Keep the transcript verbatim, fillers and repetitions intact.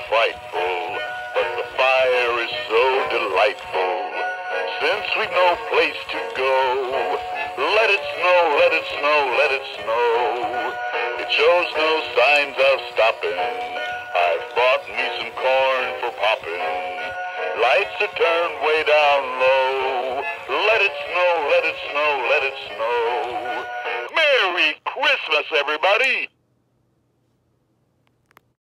frightful, but the fire is so delightful. Since we've no place to go, let it snow, let it snow, let it snow. It shows no signs of stopping. I've bought me some corn for popping. Lights are turned way down low. Let it snow, let it snow, let it snow. Merry Christmas, everybody!